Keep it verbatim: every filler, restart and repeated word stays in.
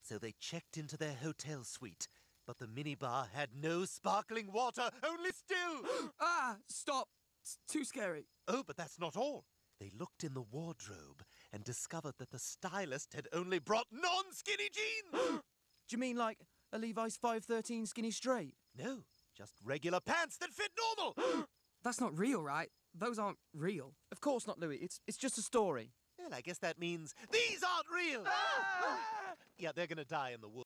So they checked into their hotel suite, but the minibar had no sparkling water, only still. Ah, stop. It's too scary. Oh, but that's not all. They looked in the wardrobe and discovered that the stylist had only brought non-skinny jeans. Do you mean like a Levi's five thirteen skinny straight? No, just regular pants that fit normal. That's not real, right? Those aren't real. Of course not, Louis. It's it's just a story. Well, I guess that means these aren't real. Yeah, they're gonna die in the woods.